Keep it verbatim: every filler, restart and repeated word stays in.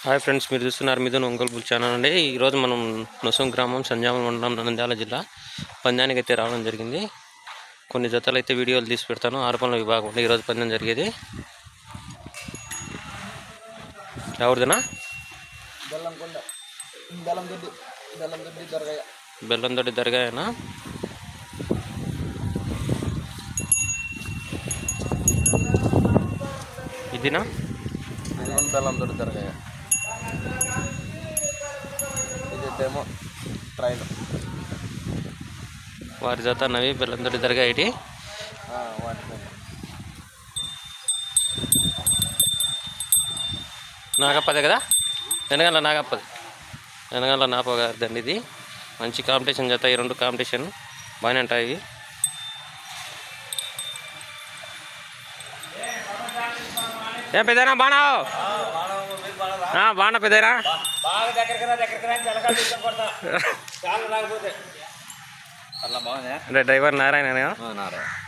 Hi friends, మీరు చూస్తున్నారు Mithun Ongole bull channel అండి. ఈరోజు మనం నొసం గ్రామం సంజామం మండలం నంద్యాల జిల్లా పందానికి అయితే రావడం జరిగింది. కొన్ని జతలు అయితే వీడియోలు తీసి పెడతాను. ఆరుపనుల విభాగం ఈరోజు పందెం జరిగేది. ఎవరిదేనా? బెల్లందొడ్డి దర్గాయేనా? ఇదినా? బెల్లందొడ్డి దర్గా. ఇదేమో ట్రైన్. వారి జత నవి బెల్లందొడ్డి దర్గా ఇటీ నాగప్పదే కదా, వెనకాల నాగప్పది, వెనకాల నాపదండి. ఇది మంచి కాంపిటీషన్ జత. ఈ రెండు కాంపిటీషన్ బాగానే ఉంటాయి. ఏం పెద్దనా బాణావు? బాణ పెద్దనా? అంటే డ్రైవర్ నారాయణ.